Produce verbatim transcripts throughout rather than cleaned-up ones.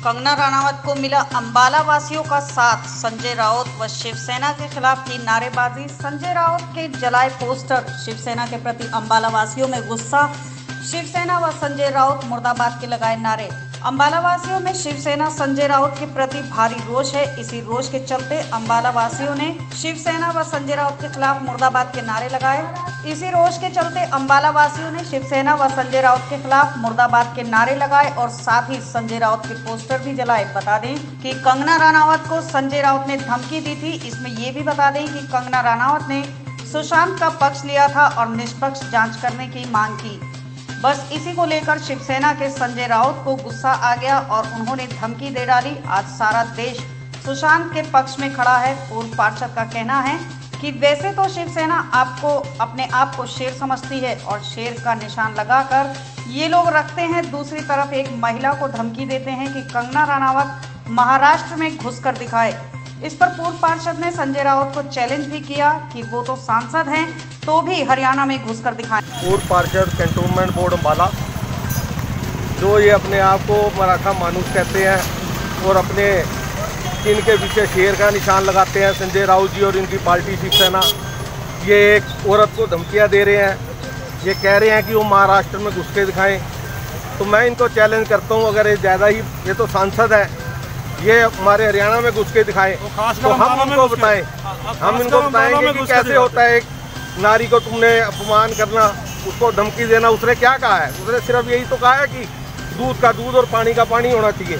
कंगना रनावत को मिला अंबाला वासियों का साथ। संजय राउत व शिवसेना के खिलाफ की नारेबाजी। संजय राउत के जलाए पोस्टर। शिवसेना के प्रति अंबाला वासियों में गुस्सा। शिवसेना व संजय राउत मुर्दाबाद के लगाए नारे। अंबाला वासियों में शिवसेना संजय राउत के प्रति भारी रोष है। इसी रोष के चलते अंबाला वासियों ने शिवसेना व संजय राउत के खिलाफ मुर्दाबाद के नारे लगाए। इसी रोष के चलते अंबाला वासियों ने शिवसेना व संजय राउत के खिलाफ मुर्दाबाद के नारे लगाए और साथ ही संजय राउत के पोस्टर भी जलाए। बता दें कि कंगना रनावत को संजय राउत ने धमकी दी थी। इसमें ये भी बता दें कि कंगना रनावत ने सुशांत का पक्ष लिया था और निष्पक्ष जांच करने की मांग की। बस इसी को लेकर शिवसेना के संजय राउत को गुस्सा आ गया और उन्होंने धमकी दे डाली। आज सारा देश सुशांत के पक्ष में खड़ा है। पूर्व पार्षद का कहना है कि वैसे तो शिवसेना आपको अपने आप को शेर समझती है और शेर का निशान लगाकर ये लोग रखते हैं। दूसरी तरफ एक महिला को धमकी देते हैं कि कंगना रनावत महाराष्ट्र में घुसकर दिखाए। इस पर पूर्व पार्षद ने संजय राउत को चैलेंज भी किया कि वो तो सांसद हैं तो भी हरियाणा में घुसकर दिखाएं। पूर्व पार्षद कैंटोनमेंट बोर्ड अंबाला, जो ये अपने आप को मराठा मानुस कहते हैं और अपने इनके पीछे शेर का निशान लगाते हैं, संजय राउत जी और इनकी पार्टी शिवसेना, ये एक औरत को धमकियां दे रहे हैं। ये कह रहे हैं कि वो महाराष्ट्र में घुस के दिखाएं। तो मैं इनको चैलेंज करता हूँ, अगर ये ज़्यादा ही, ये तो सांसद है, ये हमारे हरियाणा में घुस के दिखाएं तो हम उनको बताएं, हम इनको बताएंगे कि कैसे होता है एक नारी को तुमने अपमान करना, उसको धमकी देना। उसने क्या कहा है? उसने सिर्फ यही तो कहा है कि दूध का दूध और पानी का पानी होना चाहिए।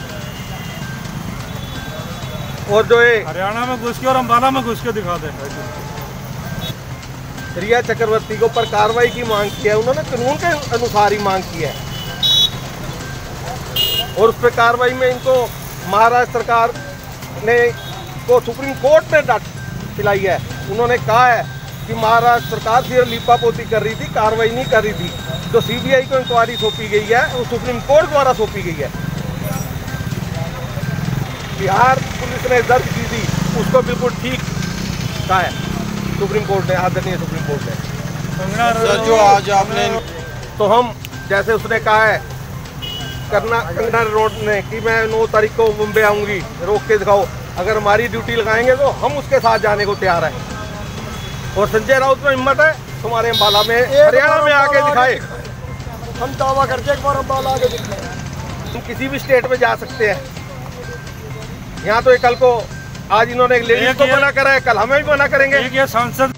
और जो है हरियाणा में घुस के और अंबाला में घुस के दिखा दे। रिया चक्रवर्ती के ऊपर कार्रवाई की मांग की है, उन्होंने कानून के अनुसार ही मांग की है और उस पर कार्रवाई में इनको महाराष्ट्र सरकार ने को सुप्रीम कोर्ट में डांट पिलाई है। उन्होंने कहा है कि महाराष्ट्र सरकार सिर्फ लीपापोती कर रही थी, कार्रवाई नहीं कर रही थी। जो सीबीआई को इंक्वायरी सौंपी गई है वो सुप्रीम कोर्ट द्वारा सौंपी गई है। बिहार पुलिस ने दर्ज की थी, उसको बिल्कुल ठीक कहा है सुप्रीम कोर्ट ने, आदरणीय सुप्रीम कोर्ट ने। सर जो आज आपने तो हम जैसे उसने कहा है करना कंगना रोड ने कि मैं नौ तारीख को मुंबई आऊंगी, रोक के दिखाओ। अगर हमारी ड्यूटी लगाएंगे तो हम उसके साथ जाने को तैयार हैं। और संजय राउत में हिम्मत है तुम्हारे अंबाला में, हरियाणा में आके दिखाए। हम दावा करते हैं एक बार अंबाला आके दिखाए। हम किसी भी स्टेट में जा सकते हैं। यहाँ तो कल को आज इन्होंने एक लेडीज को मना करा है, कल हमें भी मना करेंगे। ये सांसद